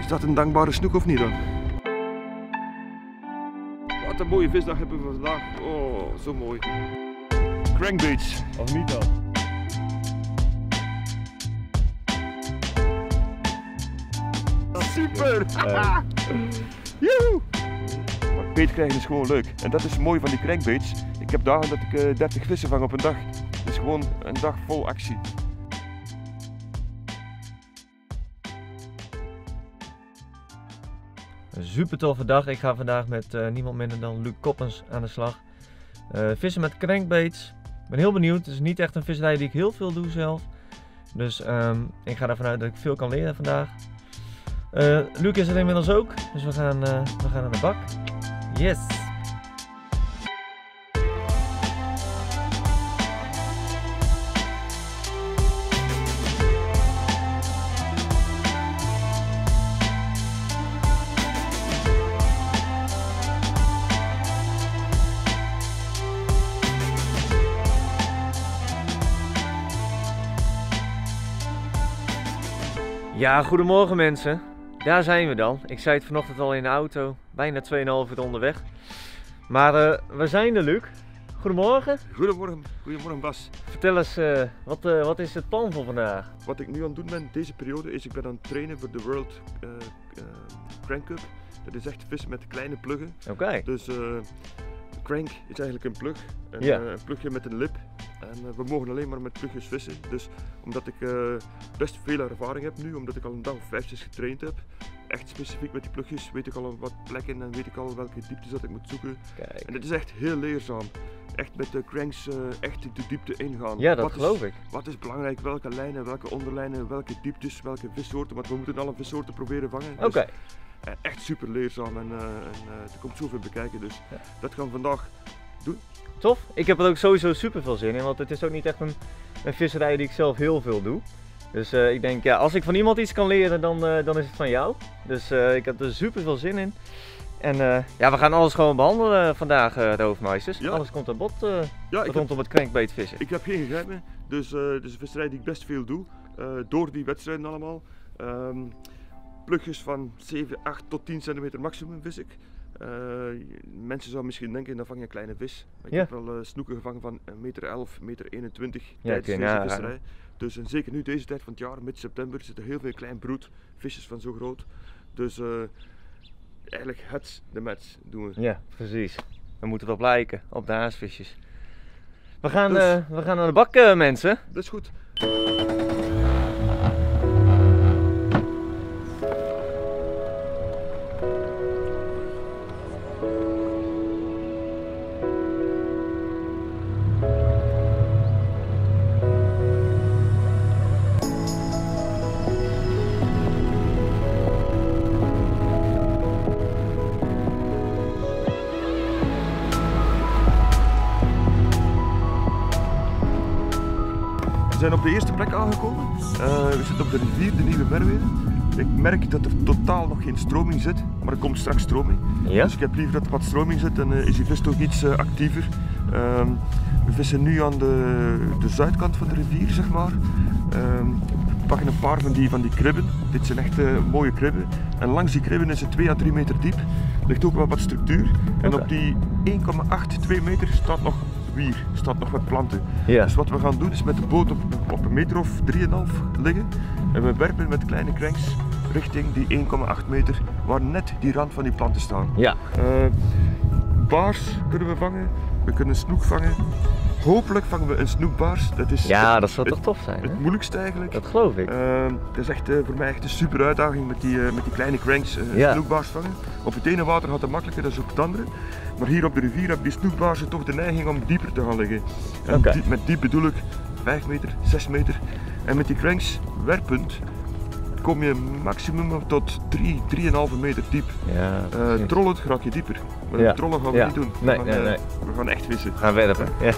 dat een dankbare snoek of niet dan? Wat een mooie visdag hebben we vandaag. Oh, zo mooi. Crankbaits, of niet dan? Super! Joehoe! Maar beet krijgen is gewoon leuk. En dat is mooi van die crankbaits. Ik heb dagen dat ik 30 vissen vang op een dag. Het is gewoon een dag vol actie. Een super toffe dag. Ik ga vandaag met niemand minder dan Luc Koppens aan de slag. Vissen met crankbaits. Ik ben heel benieuwd. Het is niet echt een visserij die ik heel veel doe zelf. Dus ik ga ervan uit dat ik veel kan leren vandaag. Luc is er inmiddels ook. Dus we gaan aan de bak. Yes! Ja, goedemorgen mensen. Daar zijn we dan. Ik zei het vanochtend al in de auto. Bijna 2,5 uur onderweg. Maar we zijn er, Luc. Goedemorgen. Goedemorgen Bas. Vertel eens, wat is het plan voor vandaag? Wat ik nu aan het doen ben deze periode is, ik ben aan het trainen voor de World Crank Cup. Dat is echt vissen met kleine pluggen. Oké. Dus crank is eigenlijk een plug. Een plugje met een lip. En we mogen alleen maar met plugjes vissen. Dus omdat ik best veel ervaring heb nu, omdat ik al een dag of 5, 6 getraind heb. Echt specifiek met die plugjes weet ik al wat plekken en weet ik al welke dieptes dat ik moet zoeken. Kijk. En het is echt heel leerzaam. Echt met de cranks echt de diepte ingaan. Ja, dat geloof ik. Wat is belangrijk? Welke lijnen, welke onderlijnen, welke dieptes, welke vissoorten. Want we moeten alle vissoorten proberen vangen. Dus, Oké. echt super leerzaam en er komt zoveel bekijken. Dus dat gaan we vandaag doen. Tof. Ik heb er ook sowieso super veel zin in. Want het is ook niet echt een visserij die ik zelf heel veel doe. Dus ik denk, ja, als ik van iemand iets kan leren, dan is het van jou. Dus ik heb er super veel zin in. En ja, we gaan alles gewoon behandelen vandaag, de hoofdmeisters. Ja. Alles komt aan bod Ja, rondom het crankbait vissen. Ik heb geen geheimen, dus het is een visserij die ik best veel doe. Door die wedstrijden allemaal. Plugjes van 7, 8 tot 10 centimeter maximum vis ik. Mensen zouden misschien denken, dan vang je een kleine vis. Maar ik heb wel snoeken gevangen van 1,11 meter, 1,21 meter tijdens deze visserij. Dus en zeker nu deze tijd van het jaar, mid september, zitten heel veel klein broed, visjes van zo groot. Dus eigenlijk de match doen we. Ja, precies. We moeten erop lijken, op de haasvisjes. We gaan aan de bak, mensen. Dat is goed. We zijn op de eerste plek aangekomen. We zitten op de rivier, de Nieuwe Merwede. Ik merk dat er totaal nog geen stroming zit, maar er komt straks stroming. Ja? Dus ik heb liever dat er wat stroming zit, dan is die vis toch iets actiever. We vissen nu aan de zuidkant van de rivier, zeg maar. We pakken een paar van die kribben. Dit zijn echt mooie kribben. En langs die kribben is het 2 à 3 meter diep. Er ligt ook wel wat structuur. En op die 1,8, 2 meter staat nog wier, staat nog wat planten. Ja. Dus wat we gaan doen is met de boot op een meter of 3,5 liggen. En we werpen met kleine cranks richting die 1,8 meter waar net die rand van die planten staan. Ja. Baars kunnen we vangen, we kunnen snoek vangen. Hopelijk vangen we een snoekbaars. Dat is dat zou toch tof zijn, hè? Het moeilijkste eigenlijk. Dat geloof ik. Dat is echt voor mij echt een super uitdaging met die kleine cranks snoekbaars vangen. Op het ene water gaat het makkelijker dan op het andere. Maar hier op de rivier hebben die snoekbaarsen toch de neiging om dieper te gaan liggen. En met diep bedoel ik 5 meter, 6 meter. En met die cranks werpend kom je maximum tot 3,5 meter diep. Ja, trollend raak je dieper. Maar trollen gaan we niet doen. Nee. We gaan echt vissen. Gaan werpen. Ja.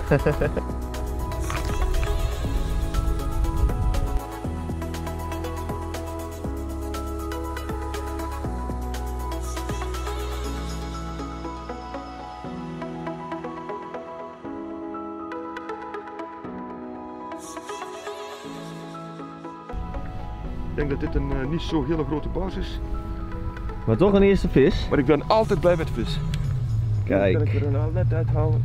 Ik denk dat dit een niet zo hele grote baas is. Maar toch een eerste vis. Maar ik ben altijd blij met vis. Kijk. Dan kan ik er nou net uithalen.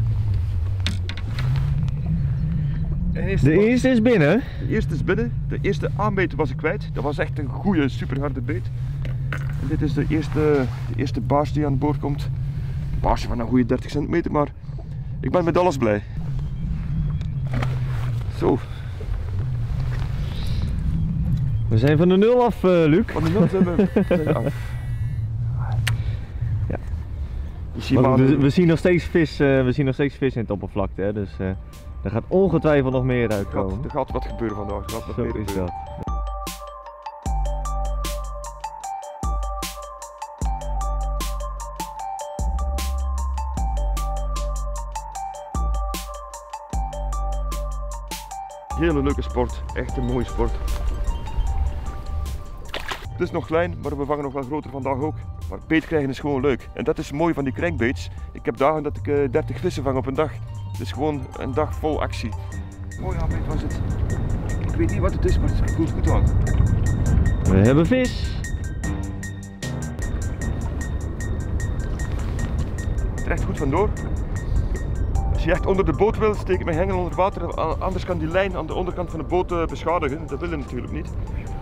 De eerste is binnen. De eerste is binnen. De eerste aanbeet was ik kwijt. Dat was echt een goede, super harde beet. En dit is de eerste baars die aan boord komt. Een baarsje van een goede 30 centimeter, maar ik ben met alles blij. Zo. We zijn van de 0 af, Luc. Van de 0 zijn we af. Ja. Maar We zien nog steeds vis in het oppervlakte, hè? Dus er gaat ongetwijfeld nog meer uitkomen. Er gaat wat gebeuren vandaag. Er gaat wat Zo meer is gebeuren. dat. Hele leuke sport, echt een mooie sport. Het is nog klein, maar we vangen nog wel groter vandaag ook. Maar beet krijgen is gewoon leuk. En dat is mooi van die crankbaits. Ik heb dagen dat ik 30 vissen vang op een dag. Het is gewoon een dag vol actie. Mooi aanbeet was het. Ik weet niet wat het is, maar het voelt goed aan. We hebben vis. Het er echt goed vandoor. Als je echt onder de boot wil, steek ik mijn hengel onder water. Anders kan die lijn aan de onderkant van de boot beschadigen. Dat willen we natuurlijk niet.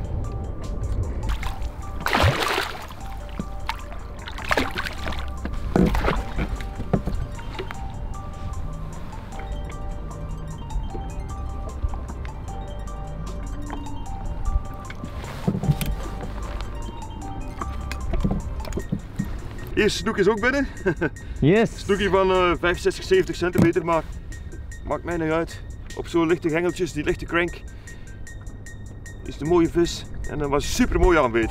Eerste snoek is ook binnen. Yes. Snoekje van 65, 70 centimeter, maar maakt mij niet uit. Op zo'n lichte hengeltjes, die lichte crank, is de mooie vis en dat was super mooi aanbeet.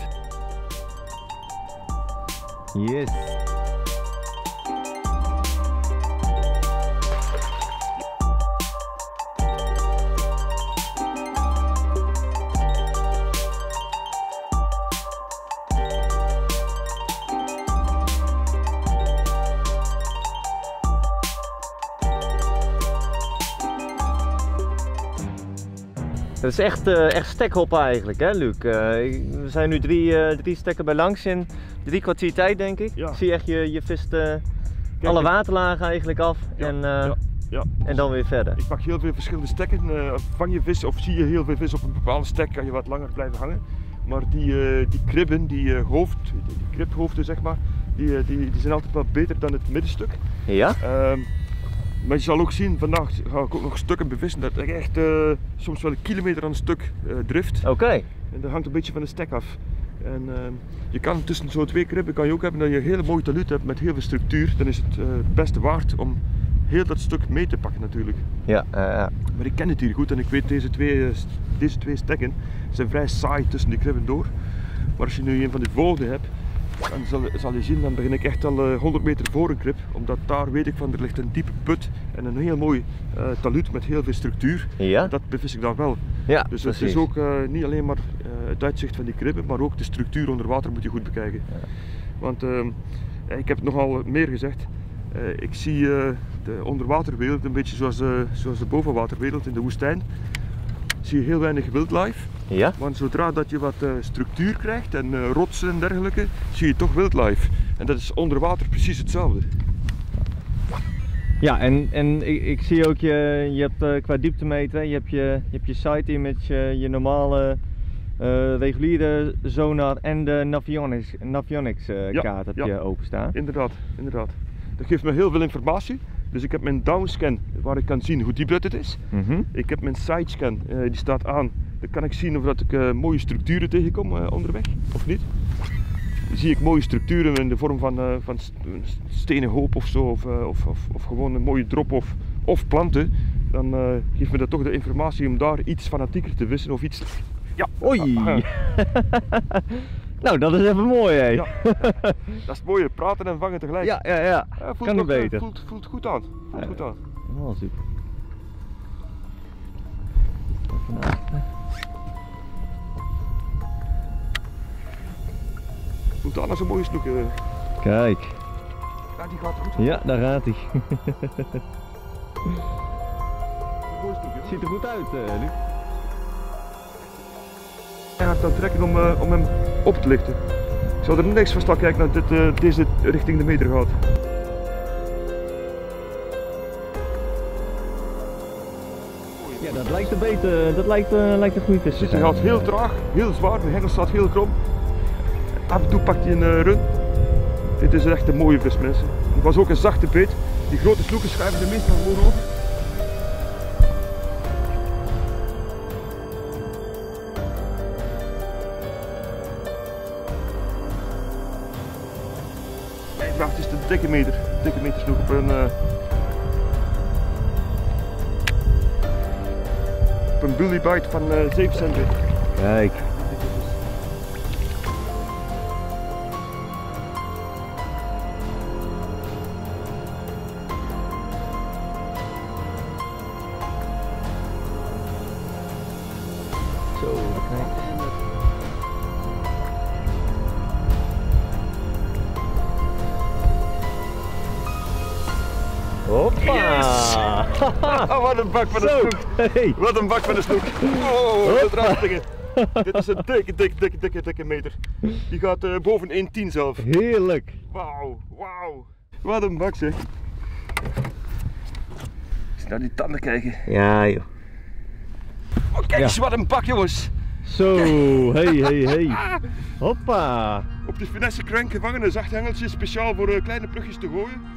Yes. Het is echt stekhoppen eigenlijk, hè Luc? We zijn nu drie stekken bij langs in 3 kwartier tijd, denk ik. Ja. Zie je echt, je vist alle waterlagen eigenlijk af Ja. En dan weer verder. Ik pak heel veel verschillende stekken. Vang je vis of zie je heel veel vis op een bepaalde stek, kan je wat langer blijven hangen. Maar die kribben, die kribhoofden zeg maar, die zijn altijd wel beter dan het middenstuk. Ja? Maar je zal ook zien, vandaag ga ik ook nog stukken bevissen dat ik echt soms wel een kilometer aan een stuk drift. Oké. En dat hangt een beetje van de stek af. En je kan tussen zo'n 2 kribben kan je ook hebben dat je een hele mooie taluut hebt met heel veel structuur. Dan is het beste waard om heel dat stuk mee te pakken natuurlijk. Ja. Maar ik ken het hier goed en ik weet deze twee stekken zijn vrij saai tussen de kribben door. Maar als je nu een van die volgende hebt, dan zal je zien, dan begin ik echt al 100 meter voor een krib, omdat daar weet ik van er ligt een diepe put en een heel mooi taluut met heel veel structuur. Ja? Dat bevis ik dan wel. Ja, dus precies. het is ook niet alleen maar het uitzicht van die kribben, maar ook de structuur onder water moet je goed bekijken. Ja. Want ik heb het nogal meer gezegd. Ik zie de onderwaterwereld een beetje zoals de bovenwaterwereld in de woestijn. Zie je heel weinig wildlife. Ja? Want zodra dat je wat structuur krijgt en rotsen en dergelijke, zie je toch wildlife. En dat is onder water precies hetzelfde. Ja, en ik zie ook, je hebt qua dieptemeter, je hebt je side image, je normale reguliere sonar en de Navionics kaart heb je openstaan. Inderdaad. Dat geeft me heel veel informatie. Dus ik heb mijn downscan waar ik kan zien hoe diep het is. Ik heb mijn sidescan, die staat aan. Dan kan ik zien of dat ik mooie structuren tegenkom onderweg of niet. Dan zie ik mooie structuren in de vorm van een stenen hoop of zo, of gewoon een mooie drop of planten. Dan geeft me dat toch de informatie om daar iets fanatieker te vissen of iets. Ja. Oei! Nou, dat is even mooi, hè? Ja. Dat is het mooie, praten en vangen tegelijk. Ja. Kan niet beter. Voelt goed aan. Goed aan. Oh, super. Voelt aan als een mooie snoek. Kijk. Ja, die gaat goed. Ja, daar gaat hij. Een mooie snoek, Ziet er goed uit, Luc. Hij gaat dan trekken om hem op te lichten. Ik Ik zou er niks van staan kijken dat deze richting de meter gaat. Ja, dat lijkt een beter, dat lijkt een goede vis. Dus hij gaat heel traag, heel zwaar, de hengel staat heel krom. Af en toe pakt hij een run. Dit is echt een mooie vis, mensen. Het was ook een zachte beet. Die grote snoeken schuiven er meestal gewoon op. Kijk, wacht, het is een dikke meter snoek op een bully bite van 7 centimeter. Kijk. Zo, kijk. Hoppa! Oh, wat een bak van de snoek! Hey. Wat een bak van de snoek! Oh, dat raakt dingen! Dit is een dikke meter. Die gaat boven 1,10 zelf. Heerlijk! Wauw, wauw! Wat een bak zeg! Eens naar die tanden kijken. Ja joh. Oh, kijk eens wat een bak jongens! Zo, hey. Hoppa! Op de finesse crank gevangen, een zacht hengeltje speciaal voor kleine plugjes te gooien.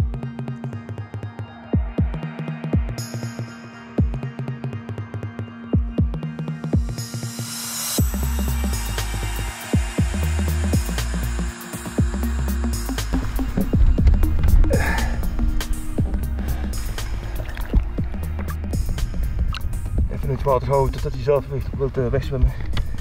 Even in het water houden totdat hij zelf wilt wegzwemmen.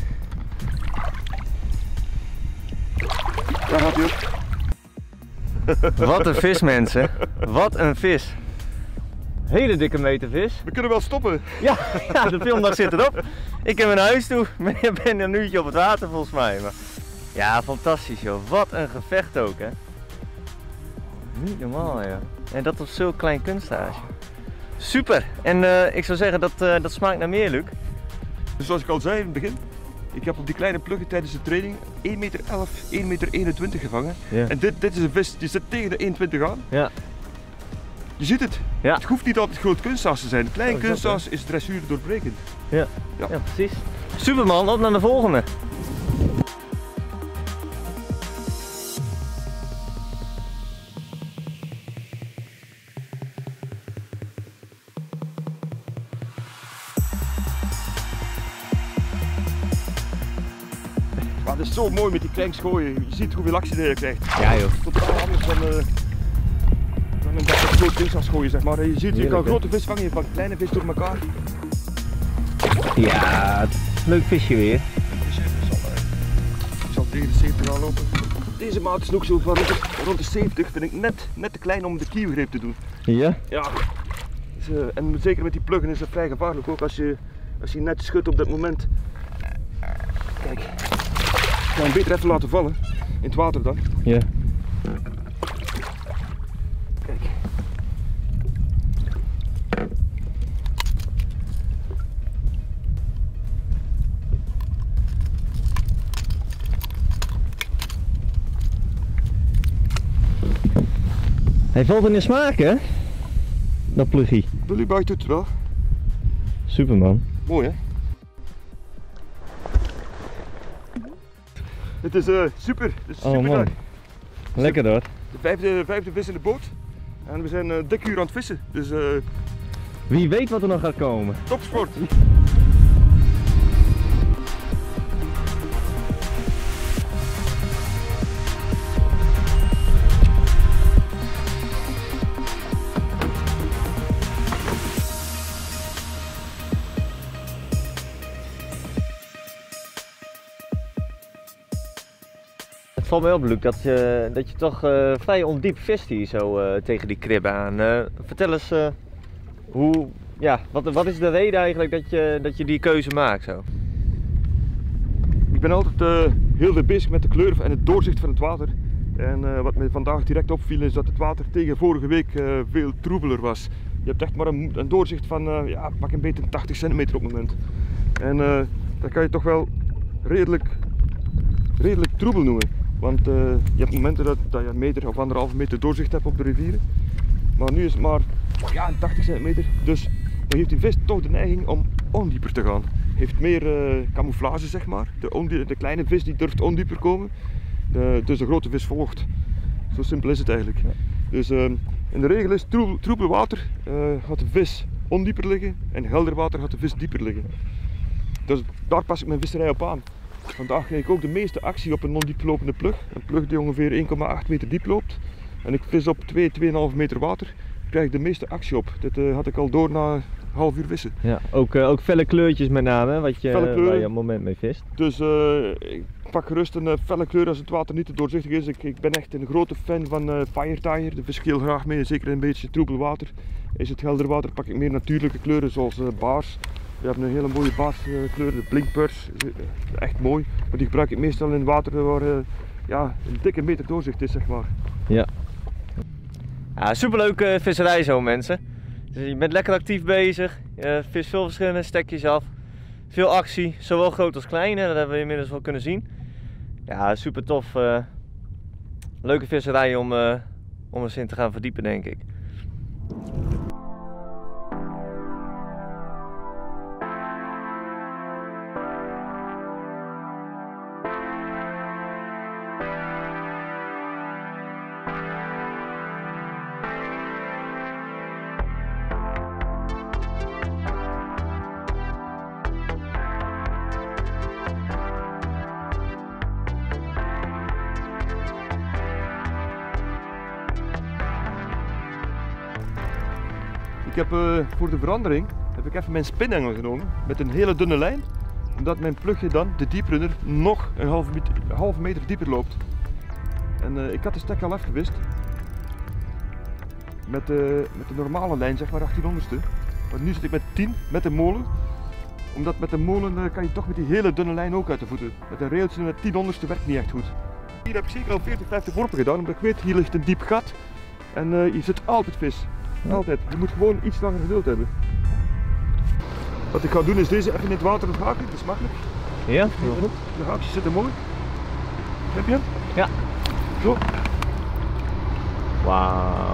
Daar gaat hij op. Wat een vis mensen, wat een vis. Hele dikke meter vis. We kunnen wel stoppen. Ja, de filmdag zit erop. Ik heb naar huis toe, ik ben een uurtje op het water volgens mij. Maar ja, fantastisch joh, wat een gevecht ook hè. Niet normaal ja. En dat op zo'n klein kunststage. Super, en ik zou zeggen dat smaakt naar meer Luc. Dus zoals ik al zei in het begin, ik heb op die kleine pluggen tijdens de training 1,11 meter, 1,21 meter gevangen. Ja. En dit is een vis die zit tegen de 1,20 aan. Ja. Je ziet het, Ja. het hoeft niet altijd groot kunsthaas te zijn. Klein Oh, kunsthaas is dressuur doorbrekend. Ja. Ja. Ja, precies. Superman, op naar de volgende. Maar het is zo mooi met die cranks gooien. Je ziet hoeveel actie je krijgt. Ja joh. Totaal anders dan een groot kunsthaas gooien zeg maar. Je ziet, je Heerlijk, kan hè? grote vis vangen, je vangt kleine vis door elkaar. Ja, leuk visje weer. Ik zal tegen de 70 gaan lopen. Deze maat is nog zo van rond de 70, vind ik net te klein om de kieuwgreep te doen. Ja? Ja. Dus, en zeker met die pluggen is het vrij gevaarlijk ook als je net schudt op dat moment. Kijk, ik ga hem beter even laten vallen, in het water dan. Ja. Kijk. Hij valt in de smaak hè? Dat pluggie. Bully bite doet het wel. Superman. Mooi hè? Het is super, het is Oh super man. dag. Lekker hoor. De vijfde vis in de boot. En we zijn dik uur aan het vissen, dus Wie weet wat er nog gaat komen. topsport. Het valt mij op Luc dat je toch vrij ondiep vist hier zo tegen die kribben aan. Vertel eens wat is de reden eigenlijk dat je die keuze maakt zo? Ik ben altijd heel veel bezig met de kleur en het doorzicht van het water. En wat me vandaag direct opviel is dat het water tegen vorige week veel troebeler was. Je hebt echt maar een doorzicht van pak een beetje 80 centimeter op het moment. En dat kan je toch wel redelijk troebel noemen. Want je hebt momenten dat je een meter of 1,5 meter doorzicht hebt op de rivieren. Maar nu is het maar 80 centimeter. Dus dan heeft die vis toch de neiging om ondieper te gaan. Heeft meer camouflage, zeg maar. De kleine vis die durft ondieper komen. Dus de grote vis volgt. Zo simpel is het eigenlijk. Ja. Dus in de regel is troebel water gaat de vis ondieper liggen en helder water gaat de vis dieper liggen. Dus daar pas ik mijn visserij op aan. Vandaag krijg ik ook de meeste actie op een non-diep lopende plug. Een plug die ongeveer 1,8 meter diep loopt. En ik vis op 2,5 meter water. Daar krijg ik de meeste actie op. Dit had ik al door na een half uur vissen. Ja, ook felle kleurtjes met name, waar je op het moment mee vist. Dus ik pak gerust een felle kleur als het water niet te doorzichtig is. Ik ben echt een grote fan van fire tire. De vis ik heel graag mee, zeker in een beetje troebel water. Is het helder water pak ik meer natuurlijke kleuren zoals baars. We hebben een hele mooie baarskleur, de blinkpurs, echt mooi. Maar die gebruik ik meestal in water waar een dikke meter doorzicht is, zeg maar. Ja. Ja, superleuke visserij zo, mensen. Dus je bent lekker actief bezig, je vist veel verschillende stekjes af. Veel actie, zowel groot als klein, dat hebben we inmiddels wel kunnen zien. Ja, super tof. Leuke visserij om eens in te gaan verdiepen, denk ik. Ik heb voor de verandering even mijn spinengel genomen met een hele dunne lijn, omdat mijn plugje dan, de deeprunner, nog een halve meter dieper loopt. En ik had de stek al afgewist met de normale lijn, zeg maar 1800ste. Maar nu zit ik met 10 met de molen, omdat met de molen kan je toch met die hele dunne lijn ook uit de voeten. Met een railtje met 1000ste werkt niet echt goed. Hier heb ik zeker al 40, 50 worpen gedaan, omdat ik weet hier ligt een diep gat en hier zit altijd vis. Altijd. Je moet gewoon iets langer geduld hebben. Wat ik ga doen is deze even in het water haken, dat is makkelijk. Ja, heel goed. De haakjes zitten mooi. Heb je hem? Ja. Zo. Wauw.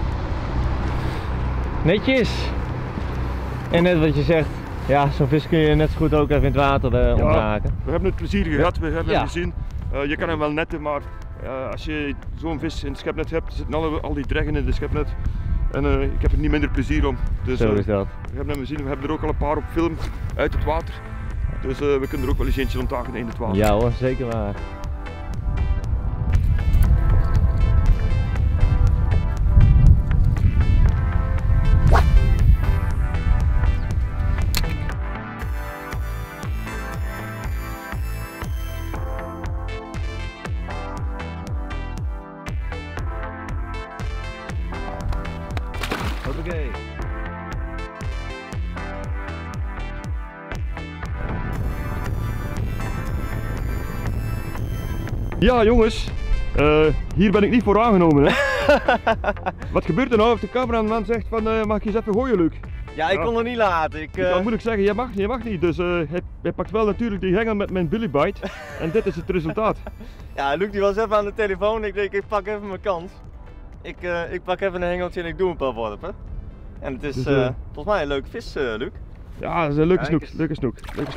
Netjes. En net wat je zegt, ja, zo'n vis kun je net zo goed ook even in het water onthaken. We hebben het plezier gehad, we hebben hem gezien. Je kan hem wel netten, maar als je zo'n vis in het schepnet hebt, zitten al die dreggen in het schepnet. En ik heb er niet minder plezier om. Dus, zo is dat. We hebben hem gezien, we hebben er ook al een paar op film uit het water. Dus we kunnen er ook wel eens eentje onthaken in het water. Ja hoor, zeker waar. Hoppakee. Ja jongens, hier ben ik niet voor aangenomen hè. Wat gebeurt er nou als de cameraman zegt van mag ik eens even gooien Luc? Ja, ik kon het niet laten. Dan moet ik zeggen, je mag niet. Dus hij pakt wel natuurlijk die hengel met mijn Billy Bite en dit is het resultaat. Ja, Luc die was even aan de telefoon. Ik denk ik pak even mijn kans. Ik pak even een hengeltje en ik doe een paar worpen. En het is Dus, volgens mij een leuke vis, Luc. Ja, dat is een leuke snoek, leuke snoek.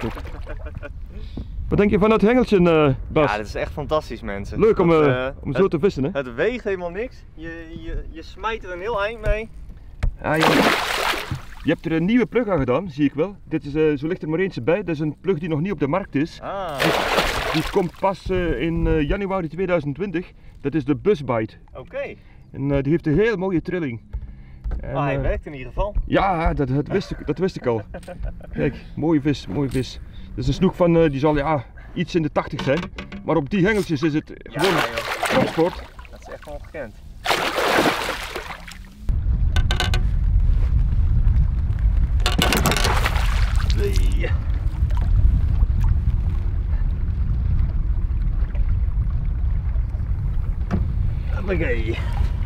Wat denk je van dat hengeltje, Bas? Ja, dit is echt fantastisch, mensen. Leuk om zo te vissen, hè? Het weegt helemaal niks. Je smijt er een heel eind mee. Ah, je hebt er een nieuwe plug aan gedaan, zie ik wel. Dit is, zo ligt er maar eentje bij. Dat is een plug die nog niet op de markt is. Ah. Die komt pas in januari 2020. Dat is de Buzzbite. Oké. En die heeft een hele mooie trilling. En, hij werkt in ieder geval. Ja, dat wist ik al. Kijk, mooie vis, mooie vis. Dat is een snoek van, die zal iets in de 80 zijn. Maar op die hengeltjes is het gewoon topsport. Dat is echt ongekend. Hoppakee.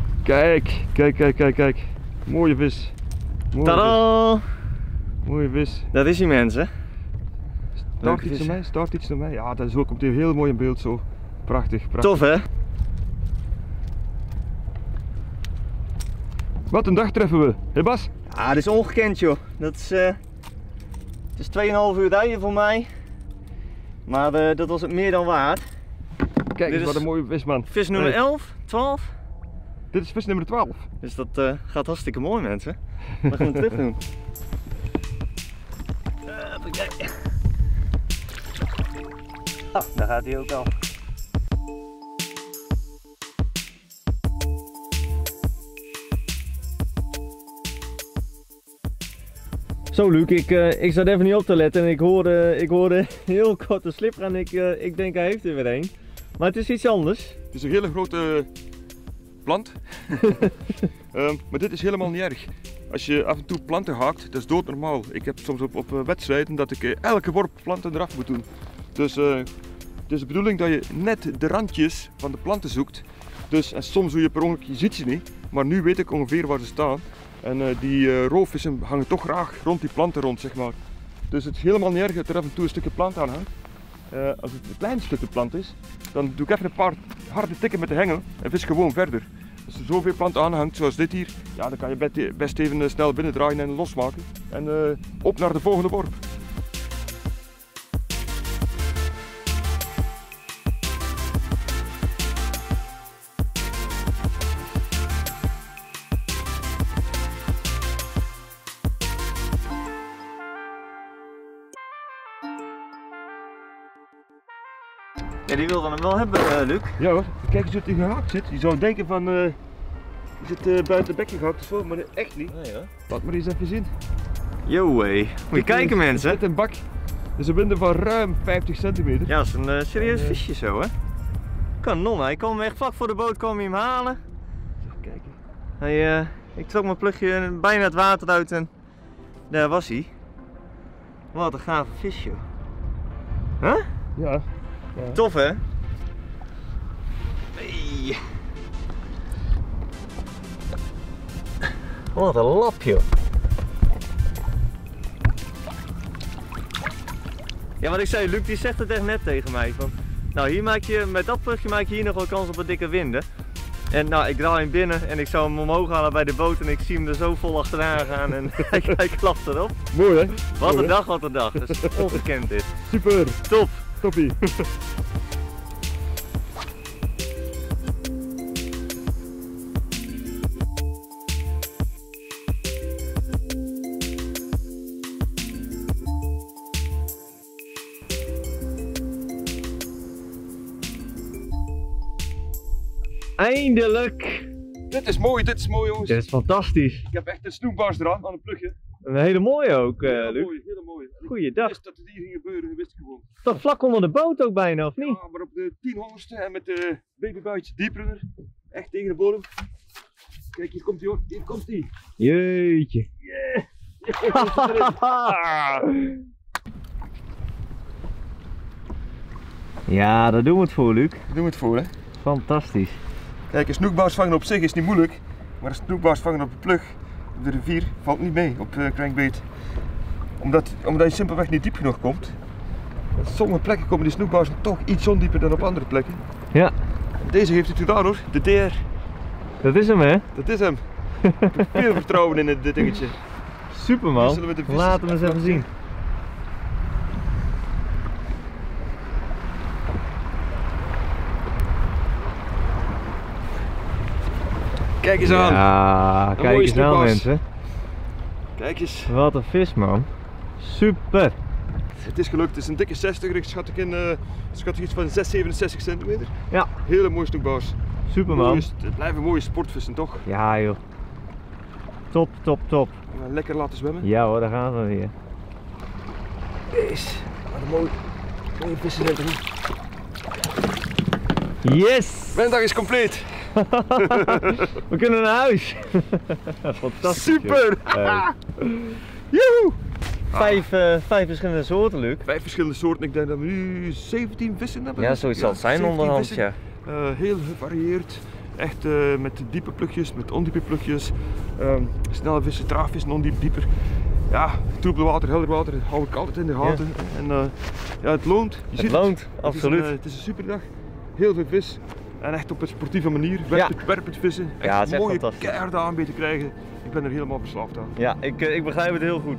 Kijk. Mooie vis. Tadaa! Mooie vis. Dat is die mensen. Start iets naar mij. Ja, dat is ook op die heel mooi in beeld zo. Prachtig, prachtig. Tof hè? Wat een dag treffen we, hé Bas? Ja, dit is ongekend joh. Dat is, het is 2,5 uur rijden voor mij. Maar dat was het meer dan waard. Kijk eens Dit wat is een mooie vis man. Vis nummer 11, 12. Dit is vis nummer 12. Dus dat gaat hartstikke mooi mensen. We gaan hem terug doen. Even kijken. Oh, daar gaat hij ook al. Zo Luc, ik zat even niet op te letten en ik hoorde heel korte slipper en ik denk hij heeft er weer een. Maar het is iets anders. Het is een hele grote plant. Maar dit is helemaal niet erg. Als je af en toe planten haakt, dat is doodnormaal. Ik heb soms op wedstrijden dat ik elke worp planten eraf moet doen. Dus het is de bedoeling dat je net de randjes van de planten zoekt. Dus, en soms doe je per ongeluk, je ziet ze niet, maar nu weet ik ongeveer waar ze staan. En die roofvissen hangen toch graag rond die planten rond, zeg maar. Dus het is helemaal niet erg dat er af en toe een stukje plant aan hangt. Als het een klein stukje plant is, dan doe ik even een paar harde tikken met de hengel en vis gewoon verder. Als er zoveel plant aan hangt zoals dit hier, ja, dan kan je best even snel binnendraaien en losmaken. En op naar de volgende worp. Ja, die wilde hem wel hebben, Luc. Ja hoor, kijk eens hoe hij gehaakt zit. Je zou denken van, je zit buiten het bekje gehakt of zo, maar echt niet. Nee, hoor. Laat maar eens even zien. Yo, hé. Moet je kijken mensen. Dit een bak. Dat is een winde van ruim 50 centimeter. Ja, dat is een serieus visje zo hè. Kanon, hij kwam echt vlak voor de boot, kwam hij hem halen. Even kijken. Ik trok mijn plugje bijna het water uit en daar was hij. Wat een gave visje. Huh? Ja. Ja. Tof hè? Hey. Wat een lap joh. Ja, wat ik zei, Luc die zegt het echt net tegen mij. Van, nou hier maak je, met dat plugje maak je hier nog wel kans op een dikke winden. En nou, ik draai hem binnen en ik zou hem omhoog halen bij de boot en ik zie hem er zo vol achteraan gaan en hij klapt erop. Mooi hè? Wat Mooi, een dag, wat een dag. Dat is ongekend dit. Super. Top. Toppie. Eindelijk! Dit is mooi jongens. Dit is fantastisch. Ik heb echt een snoekbaars eraan aan een plugje. Een hele mooie ook, Hele Luc. mooi, hele mooi. En Goeiedag. Ik wist dat het hier ging gebeuren, wist ik gewoon. Toch vlak onder de boot ook bijna, of niet? Ja, maar op de 10-100ste en met de babybuitje dieper. Echt tegen de bodem. Kijk, hier komt hij hoor. Hier komt hij. Jeetje. Ja, daar doen we het voor, Luc. Daar doen we het voor hè. Fantastisch. Kijk, een snoekbaars vangen op zich is niet moeilijk. Maar een snoekbaars vangen op de plug, op de rivier, valt niet mee op crankbait. Omdat je simpelweg niet diep genoeg komt. Op sommige plekken komen die snoekbaars toch iets ondieper dan op andere plekken. Ja. Deze heeft het gedaan hoor, de DR. Dat is hem, hè? Dat is hem. Ik heb veel vertrouwen in dit dingetje. Super Nu man. zullen we de visjes Laat hem eens even zien. Kijk eens aan. Ja, kijk mooie eens aan snoekbaars. mensen. Kijk eens. Wat een vis man. Super. Het is gelukt, het is een dikke 60, ik schat iets van 6,67 centimeter. Ja. Hele mooie snoekbaars. Super man. Het blijven mooie sportvissen toch? Ja joh. Top, top, top. Lekker laten zwemmen. Ja hoor, daar gaan we weer. Yes. Wat een mooie vissen zijn er. Yes! Mijn dag is compleet. We kunnen naar huis. Fantastisch. Super! joh. Joehoe! Vijf verschillende soorten, Luc. 5 verschillende soorten, ik denk dat we nu 17 vissen hebben. Ja, zoiets zal het zijn 17 onderhand, vissen. ja. Heel gevarieerd. Echt met diepe plukjes, met ondiepe plukjes. Snelle vissen, traagvissen, ondiep, dieper. Ja, troebel water, helder water, dat hou ik altijd in de gaten. Ja. En ja, het loont. Je ziet Het loont, absoluut. Het is een superdag. heel veel vis. En echt op een sportieve manier, werpend vissen. Echt Ja, het is echt mooie fantastisch. keiharde aanbied te krijgen. Ik ben er helemaal verslaafd aan. Ja, ik begrijp het heel goed.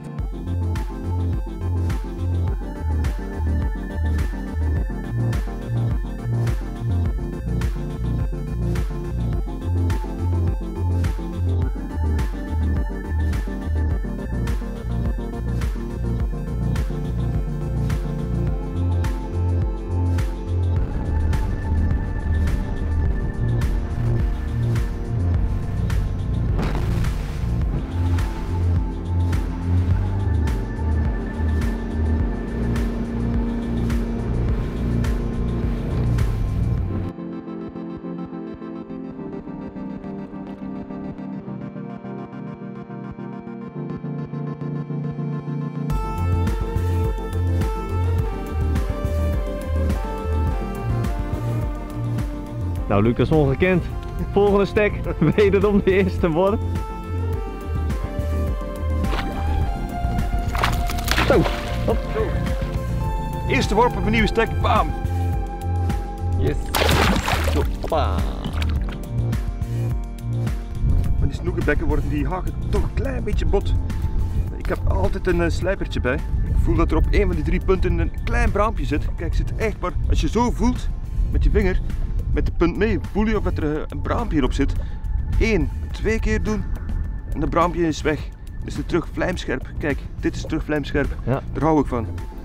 Nou, Lucas, ongekend. Volgende stek, wederom de eerste worp. Zo, hop. Zo. Eerste worp op een nieuwe stek, bam! Yes. Zo, hoppa. Van die snoekenbekken worden die haken toch een klein beetje bot. Ik heb altijd een slijpertje bij. Ik voel dat er op een van die 3 punten een klein braampje zit. Kijk, zit echt maar. Als je zo voelt met je vinger, met de punt mee, voel je of dat er een braampje op zit. 1, 2 keer doen en de braampje is weg. Dan is het terug vlijmscherp. Kijk, dit is terug vlijmscherp. Ja. Daar hou ik van.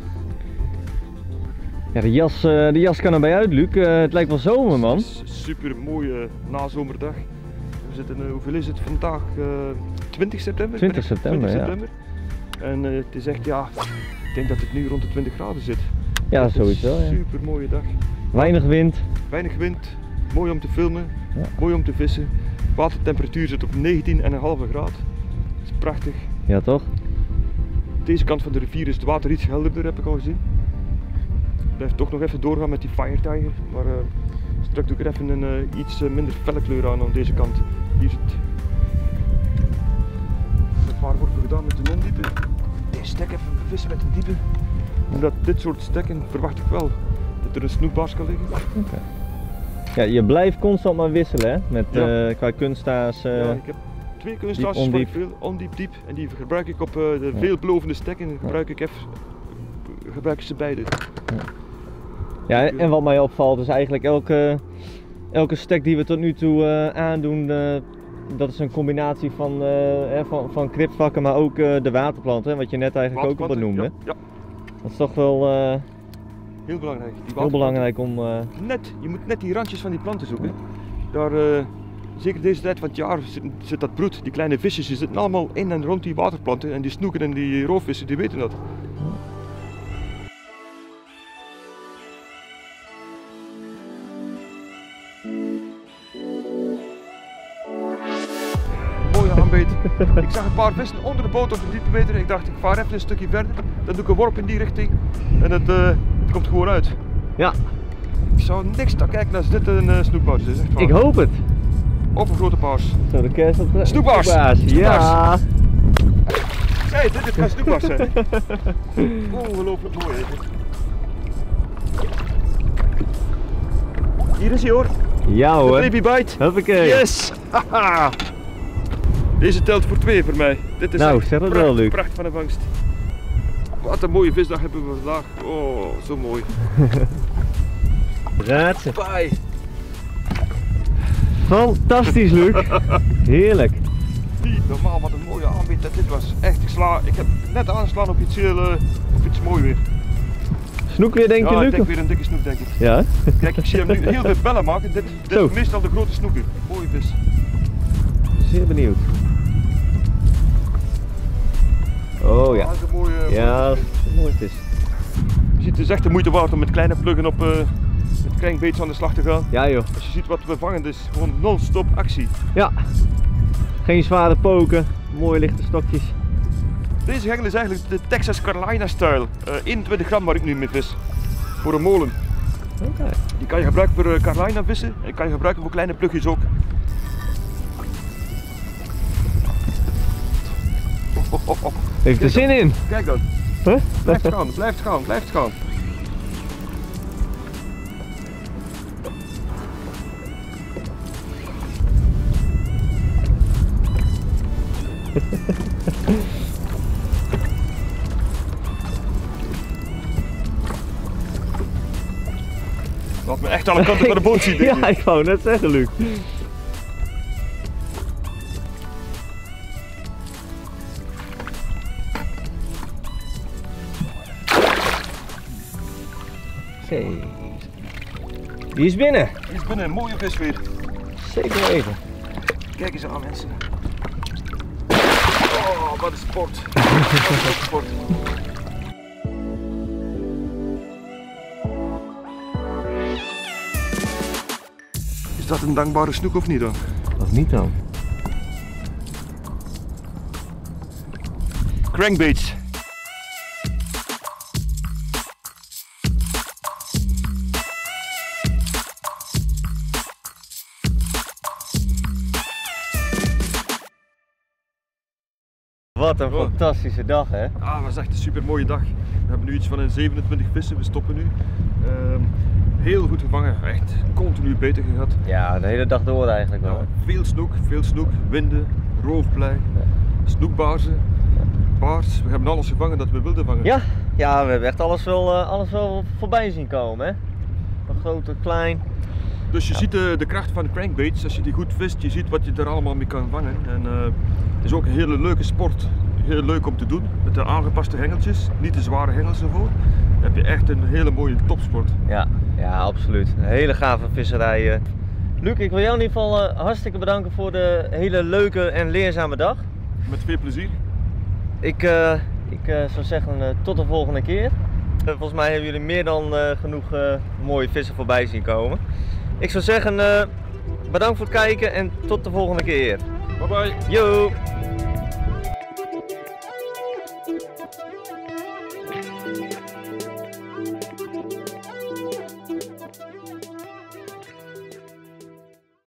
Ja, de jas kan erbij uit, Luc. Het lijkt wel zomer, man. Het is een super mooie nazomerdag. We zitten, hoeveel is het vandaag? 20 september? 20 september, 20 september. Ja. En het is echt, ja, ik denk dat het nu rond de 20 graden zit. Ja, Het is zoiets wel. Een Ja. super mooie dag. Weinig wind. Weinig wind, mooi om te filmen, Ja. mooi om te vissen. Watertemperatuur zit op 19,5 graden. Dat is prachtig. Ja, toch? Deze kant van de rivier is het water iets helderder, heb ik al gezien. Ik blijf toch nog even doorgaan met die Fire Tiger, maar straks doe ik er even een iets minder felle kleur aan deze kant. Hier zit een paar worpen gedaan met de non-diepe. Deze stek even vissen met een diepe. Omdat dit soort stekken verwacht ik wel dat er een snoekbaars kan liggen. Okay. Ja, je blijft constant maar wisselen, hè? Met, Ja. qua kunststaas. Ja, ik heb 2 kunststaarsjes diep, waar ik ondiep. veel ondiep diep en die gebruik ik op de veelbelovende stekken. Gebruik ik ze beide. Ja, en wat mij opvalt is eigenlijk elke stek die we tot nu toe aandoen, dat is een combinatie van kripvakken, maar ook de waterplanten, wat je net eigenlijk ook al benoemde. Ja, ja, Dat is toch wel heel belangrijk. Die heel waterplanten. belangrijk om... Je moet net die randjes van die planten zoeken. Daar, zeker deze tijd van het jaar zit dat broed. Die kleine visjes die zitten allemaal in en rond die waterplanten. En die snoeken en die roofvissen die weten dat. Mooie aanbeet. Ik zag een paar vissen onder de boot op de diepe meter. Ik dacht, ik vaar even een stukje verder. Dan doe ik een worp in die richting. En het komt gewoon uit. Ja, Ik zou niks aan kijken als dit een snoekbaars is. Echt waar. ik hoop het. Of een grote paars. Zo, de kerst op de... Snoekbaars! Ja! Hey, dit gaat snoekbaars zijn. Ongelooflijk mooi. Hè. Hier is hij hoor. Ja hoor. Baby bite. Hoppakee. Yes! Haha. Deze telt voor 2 voor mij. Dit is Nou, echt zeg dat wel, Luc. pracht van de vangst. Wat een mooie visdag hebben we vandaag. Oh, zo mooi. Raadse. Bye. Fantastisch, Luc. Heerlijk. Niet normaal, wat een mooie aanbied dat dit was. Echt, ik heb net aangeslaan op iets heel, op iets mooi weer. Snoek weer, denk je, Ja, Luc? ik denk weer een dikke snoek, denk ik. Ja? Kijk, ik zie hem nu heel veel bellen maken. Dit Zo. is meestal de grote snoeker. Mooie vis. Zeer benieuwd. Oh ja. Ah, dat is een mooie, Ja, mooie vis. mooi het is. Je ziet, het is echt de moeite waard om met kleine pluggen op met crankbaits aan de slag te gaan. Ja joh. Als je ziet wat we vangen, dus gewoon non-stop actie. Ja. Geen zware poken. Mooie lichte stokjes. Deze hengel is eigenlijk de Texas Carolina style. 21 gram waar ik nu mee vis. Voor een molen. Oké. Die kan je gebruiken voor Carolina vissen en kan je gebruiken voor kleine plugjes ook. Oh. Heeft er zin in? Kijk dan. Huh? Blijft gaan, blijft gaan, blijft gaan. Laat me echt alle kanten van de boot zien. Ja, ik wou net zeggen, Luc. Oké. Die is binnen. Die is binnen, een mooie vis weer. Zeker weten. Kijk eens aan, mensen. Oh, wat een sport. Wat een sport. Is dat een dankbare snoek of niet dan? Of niet dan? Crankbaits. Wat een fantastische dag, hè? Ah, het was echt een super mooie dag. We hebben nu iets van een 27 vissen, we stoppen nu. Heel goed gevangen, echt continu beter gehad. Ja, de hele dag door eigenlijk wel. Ja, veel snoek, winden, roofplei, snoekbaarzen, paars. We hebben alles gevangen dat we wilden vangen. Ja, ja, we hebben echt alles wel voorbij zien komen, hè? Van groot tot klein. Dus je ziet de kracht van de crankbaits, als je die goed vist, je ziet wat je er allemaal mee kan vangen. En het is ook een hele leuke sport, heel leuk om te doen, met de aangepaste hengeltjes, niet de zware hengels ervoor. Dan heb je echt een hele mooie topsport. Ja, ja, absoluut. Een hele gave visserij. Luc, ik wil jou in ieder geval hartstikke bedanken voor de hele leuke en leerzame dag. Met veel plezier. Ik zou zeggen tot de volgende keer. Volgens mij hebben jullie meer dan genoeg mooie vissen voorbij zien komen. Ik zou zeggen bedankt voor het kijken en tot de volgende keer. Bye bye. Yo!